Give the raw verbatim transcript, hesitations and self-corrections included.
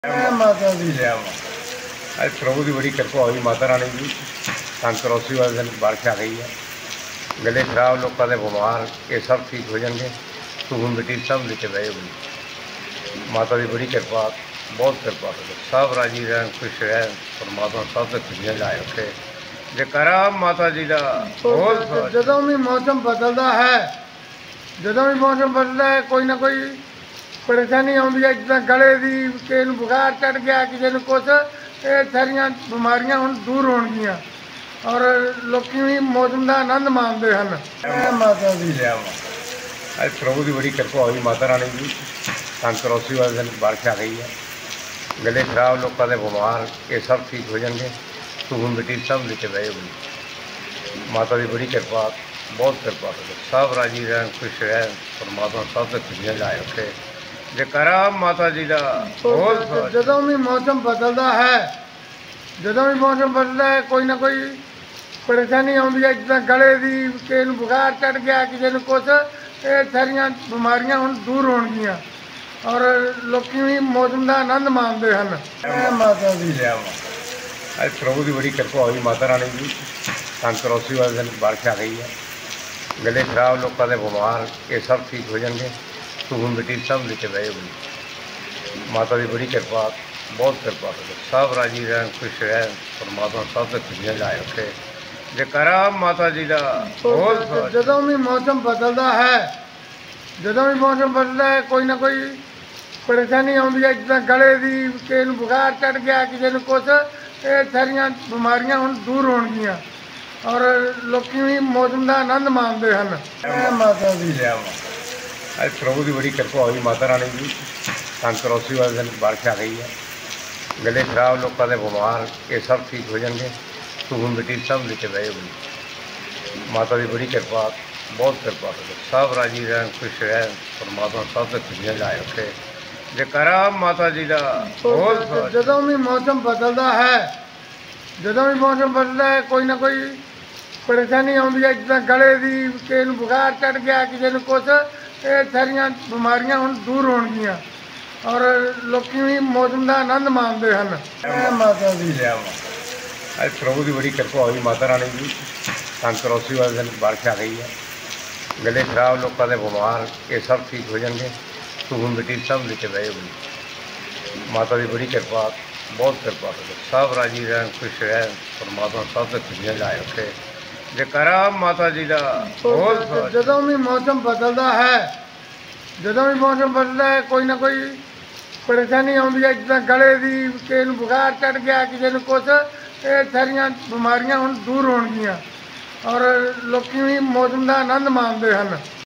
माता दी जय मां। आज प्रभु की बड़ी कृपा हुई माता रानी की। संकरोसी वाले दिन बारिश आ गई है। गले खराब लोगों के बीमार ये सब ठीक हो जाएंगे। सूख मिट्टी सब नीचे बह होगी। माता की बड़ी कृपा, बहुत कृपा करो। सब राजी रहन, खुश रहन। परमात्मा सब से खुशियां लाए रखे। जयकारा माता जी का बहुत। ਜਦੋਂ ਵੀ मौसम बदलता है ਜਦੋਂ ਵੀ मौसम बदलता है कोई ना कोई परेशानी आती है। जिदा गले की किसी को बुखार चढ़ गया, किसी को कुछ, ये सारिया बीमारियां हुण दूर होणगियां और लोग भी मौसम का आनंद माणते हैं। माता दी जय मां। आज प्रभु की बड़ी कृपा हुई माता रानी की। संकरोसी वाले दिन बारिश आ गई है। गले खराब लोगों के बीमार ये सब ठीक हो जाएंगे। सूख मिट्टी सब नीचे बह होगी। माता की बड़ी कृपा, बहुत कृपा करो। सब राजी रहन, खुश रहन। परमात्मा सब से खुशियां लाए रखे। जयकारा माता जी का बहुत। ਜਦੋਂ ਵੀ मौसम बदलता है ਜਦੋਂ ਵੀ मौसम बदलता है कोई ना कोई परेशानी आती है। जिदा गले की किसी को बुखार चढ़ गया, किसी को कुछ, ये सारिया बीमारियां हुण दूर होणगियां और लोग भी मौसम का आनंद माणते हैं। माता दी जय मां। आज प्रभु की बड़ी कृपा हुई माता रानी की। संकरोसी वाले दिन बारिश आ गई है। गले खराब लोगों के बीमार ये सब ठीक हो जाएंगे। सूख मिट्टी सब नीचे बह होगी। माता की बड़ी कृपा, बहुत कृपा करो। सब राजी रहन, खुश रहन। परमात्मा सब से खुशियां लाए रखे। जयकारा माता जी का बहुत। ਜਦੋਂ भी मौसम बदलता है ਜਦੋਂ भी मौसम बदलता है कोई ना कोई परेशानी आती है। जिदा गले की किसी को बुखार चढ़ गया, किसी को कुछ, ये सारिया बीमारियां हुण दूर होणगियां और लोग भी मौसम का आनंद माणते हैं। माता दी जय मां। आज प्रभु की बड़ी कृपा हुई माता रानी की। संकरोसी वाले दिन बारिश आ गई है। गले खराब लोगों के बीमार ये सब ठीक हो जाएंगे। सूख मिट्टी सब नीचे बह होगी। माता की बड़ी कृपा, बहुत कृपा करो। सब राजी रहन, खुश रहन। परमात्मा सब से खुशियां लाए रखे। जयकारा माता जी का बहुत। ਜਦੋਂ भी मौसम बदलता है ਜਦੋਂ भी मौसम बदलता है कोई ना कोई परेशानी आती है। जिदा गले की किसी को बुखार चढ़ गया, किसी को कुछ, ये सारिया बीमारियां हुण दूर होणगियां और लोग भी मौसम का आनंद माणते हैं। माता दी जय मां। आज प्रभु की बड़ी कृपा हुई माता रानी की। संकरोसी वाले दिन बारिश आ गई है। गले खराब लोगों के बीमार ये सब ठीक हो जाएंगे। सूख मिट्टी सब नीचे बह होगी। माता की बड़ी कृपा, बहुत कृपा करो। सब राजी रहन, खुश रहन। परमात्मा सब से खुशियां लाए रखे। जयकारा माता जी का बहुत। ਜਦੋਂ भी मौसम बदलता है ਜਦੋਂ भी मौसम बदलता है कोई ना कोई परेशानी आती है। जिदा गले की किसी को बुखार चढ़ गया, किसी को कुछ, ये सारिया बीमारियां हुण दूर होणगियां और लोग भी मौसम का आनंद माणते हैं।